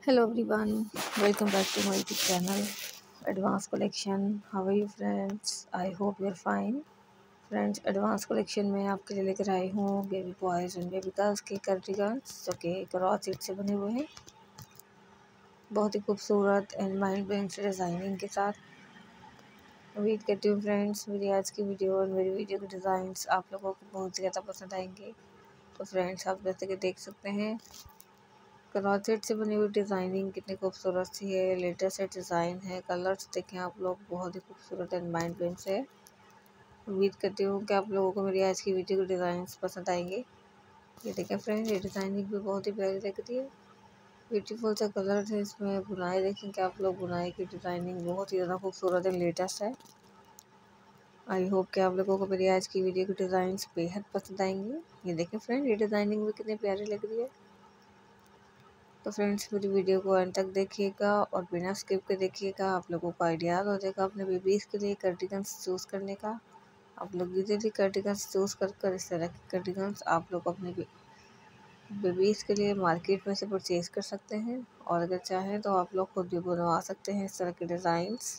Hello everyone, welcome back to my YouTube channel Advanced Collection. How are you friends? I hope you're fine. Friends advance collection में आपके लिए लेकर आई हूँ baby boys and baby girls के cardigans जो कि क्रॉस सीट से बने हुए हैं, बहुत ही खूबसूरत एंड माइंड ब्लोइंग से डिज़ाइनिंग के साथ। उम्मीद करती हूँ फ्रेंड्स मेरी आज की वीडियो और मेरी वीडियो के डिज़ाइंस आप लोगों को बहुत ज़्यादा पसंद आएंगे। तो फ्रेंड्स आप जैसे कि देख सकते हैं क्रोचेट से बनी हुई डिज़ाइनिंग कितनी खूबसूरत सी है, लेटेस्ट डिज़ाइन है। कलर्स देखें आप लोग, बहुत ही खूबसूरत एंड माइंड ब्लोइंग से है। उम्मीद करती हूँ कि आप लोगों को मेरी आज की वीडियो के डिज़ाइंस पसंद आएंगे। ये देखें फ्रेंड्स, ये डिज़ाइनिंग भी बहुत ही प्यारी लग रही है। ब्यूटीफुल सा कलर है इसमें। बुनाई देखें कि आप लोग, बुनाई की डिज़ाइनिंग बहुत ही ज़्यादा खूबसूरत एंड लेटेस्ट है। आई होप कि आप लोगों को मेरी आज की वीडियो के डिज़ाइंस बेहद पसंद आएंगे। ये देखें फ्रेंड, ये डिज़ाइनिंग भी कितनी प्यारी लग रही है। तो फ्रेंड्स मेरी वीडियो को अंत तक देखिएगा और बिना स्किप के देखिएगा। आप लोगों को आइडियाज़ हो जाएगा अपने बेबीज़ के लिए कार्डिगन्स चूज़ करने का। आप लोग इजीली कार्डिगन्स चूज़ कर इस तरह के कार्डिगन्स आप लोग अपने बेबीज़ के लिए मार्केट में से परचेज़ कर सकते हैं, और अगर चाहें तो आप लोग खुद भी बनवा सकते हैं इस तरह के डिज़ाइंस।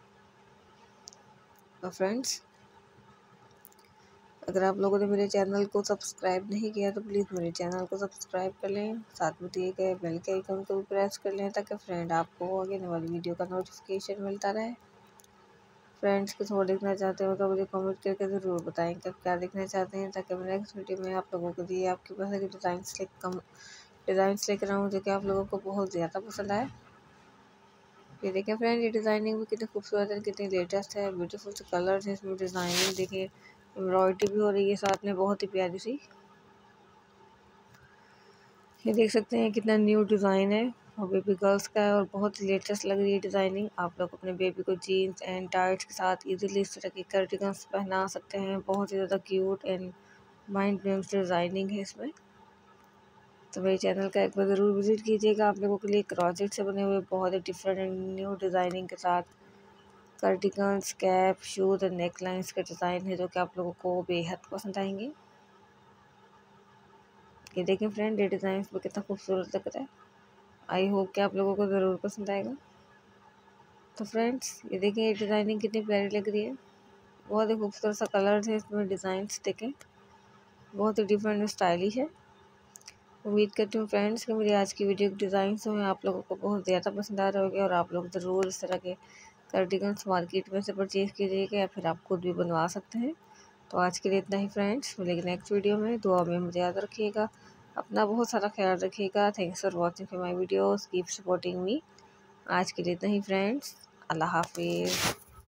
तो फ्रेंड्स अगर आप लोगों ने मेरे चैनल को सब्सक्राइब नहीं किया तो प्लीज़ मेरे चैनल को सब्सक्राइब कर लें, साथ में दिए गए बेल के आइकन को भी प्रेस कर लें ताकि फ्रेंड आपको आगे आने वाली वीडियो का नोटिफिकेशन मिलता रहे। फ्रेंड्स कुछ और देखना चाहते हो तो मुझे कमेंट करके ज़रूर बताएं कि आप क्या देखना चाहते हैं, ताकि मैं नेक्स्ट वीडियो में आप लोगों के लिए आपके पास के डिज़ाइंस लेकर आऊँ जो कि आप लोगों को बहुत ज़्यादा पसंद आए। ये देखें फ्रेंड, ये डिज़ाइनिंग भी कितनी खूबसूरत है, कितनी लेटेस्ट है। ब्यूटीफुल से कलर्स हैं इसमें, डिज़ाइनिंग देखिए, एम्ब्रॉयडरी भी हो रही है साथ में, बहुत ही प्यारी सी। ये देख सकते हैं कितना न्यू डिज़ाइन है और बेबी गर्ल्स का है और बहुत ही लेटेस्ट लग रही है डिज़ाइनिंग। आप लोग अपने बेबी को जीन्स एंड टाइट्स के साथ इजीली इस तरह की कार्डिगन्स पहना सकते हैं। बहुत ही ज़्यादा cute and mind blowing designing है इसमें। तो मेरे चैनल का एक बार ज़रूर विजिट कीजिएगा। आप लोगों के लिए क्रॉचेट से बने हुए बहुत ही डिफरेंट एंड न्यू डिज़ाइनिंग के साथ cardigans, cap, shoes and neck lines का डिज़ाइन है जो कि आप लोगों को बेहद पसंद आएंगे। ये देखें फ्रेंड, ये डिज़ाइन पर कितना खूबसूरत लग रहा है। आई होप कि आप लोगों को ज़रूर पसंद आएगा। तो फ्रेंड्स ये देखें, ये डिज़ाइनिंग कितनी प्यारी लग रही है। बहुत ही खूबसूरत सा कलर है इसमें, डिज़ाइंस देखें बहुत ही डिफरेंट स्टाइलिश है। उम्मीद करती हूँ फ्रेंड्स कि मेरी आज की वीडियो के डिज़ाइंस हैं आप लोगों को बहुत ज़्यादा पसंद आ रहे होंगे, और आप लोग ज़रूर इस तरह के कार्डिगन्स मार्केट में से परचेज़ कीजिएगा या फिर आप खुद भी बनवा सकते हैं। तो आज के लिए इतना ही फ्रेंड्स, मिलेंगे नेक्स्ट वीडियो में। दुआ में मुझे याद रखिएगा, अपना बहुत सारा ख्याल रखिएगा। Thanks for watching my videos, keep supporting me. आज के लिए इतना ही फ्रेंड्स, अल्लाह हाफिज़।